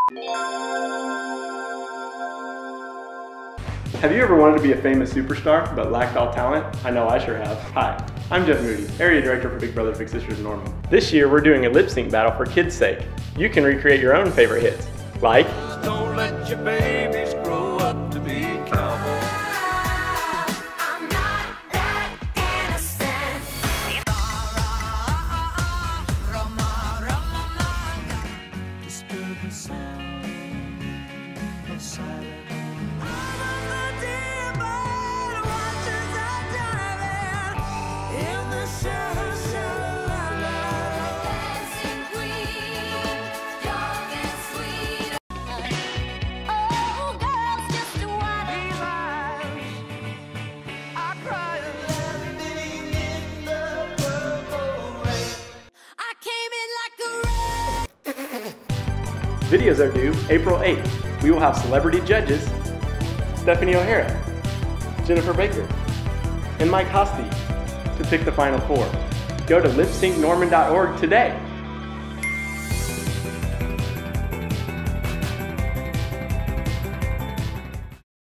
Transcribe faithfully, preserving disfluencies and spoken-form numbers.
Have you ever wanted to be a famous superstar but lacked all talent? I know I sure have. Hi, I'm Jeff Moody, Area Director for Big Brother Big Sisters of Norman. This year we're doing a lip sync battle for kids' sake. You can recreate your own favorite hits, like Don't let your babies grow up to be cowboys. I'm not that innocent. Disturb the sound of silence. Videos are due April eighth. We will have celebrity judges Stephanie O'Hara, Jennifer Baker, and Mike Hosty to pick the final four. Go to lip sync norman dot org today.